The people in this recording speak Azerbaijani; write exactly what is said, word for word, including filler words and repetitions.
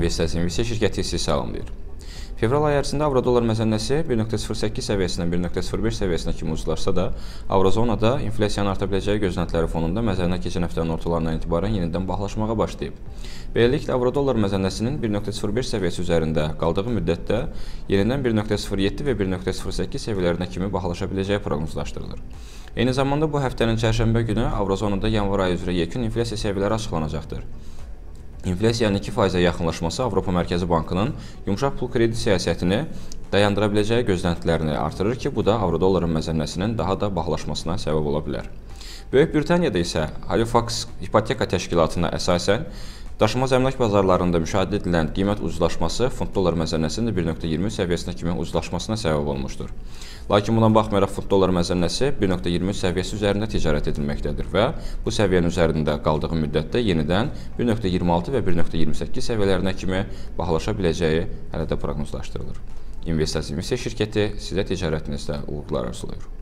İnvestasiya investisiya şirkəti sizi salamlayır. Fevral ayı ərzində avro-dollar məzənnəsi bir nöqtə sıfır səkkiz səviyyəsindən bir nöqtə sıfır beş səviyyəsinə kimi ucuzlarsa da, Avrozonada inflyasiyanın arta biləcəyi gözləntiləri fonunda məzənnə keçən həftənin ortalarından etibarən yenidən bahalaşmağa başlayıb. Beləliklə, avro-dollar məzənnəsinin bir nöqtə sıfır beş səviyyəsi üzərində qaldığı müddətdə yenidən bir nöqtə sıfır yeddi və bir nöqtə sıfır səkkiz səviyyələrinə kimi bahalaşa biləcəyi proqnozlaşdırılır. Eyni zamanda bu həftənin çərşənbə günü Avrozonada yanvar ayı üzrə yekun inflyasiya səviyyələri açıqlanacaqdır. İnflyasiyanın iki faizə yaxınlaşması Avropa Mərkəzi Bankının yumşaq pul kredit siyasətini dayandıra biləcəyi gözləntilərini artırır ki, bu da avro-dolların məzənnəsinin daha da bahalaşmasına səbəb ola bilər. Böyük Britaniyada isə Halifax ipoteka təşkilatına əsasən daşınmaz əmlak bazarlarında müşahidə edilən qiymət ucuzlaşması funt-dollar məzənnəsinin bir nöqtə iyirmi üç səviyyəsinə kimi ucuzlaşmasına səbəb olmuşdur. Lakin buna baxmayaraq funt-dollar məzənnəsi bir nöqtə iyirmi üç səviyyəsi üzərində ticarət edilməkdədir və bu səviyyənin üzərində qaldığı müddətdə yenidən bir nöqtə iyirmi altı və bir nöqtə iyirmi səkkiz səviyyələrinə kimi bahalaşa biləcəyi hələ də proqnozlaşdırılır. İnvestasiya investisiya şirkəti sizə ticarətinizdə uğurlar arzulayır.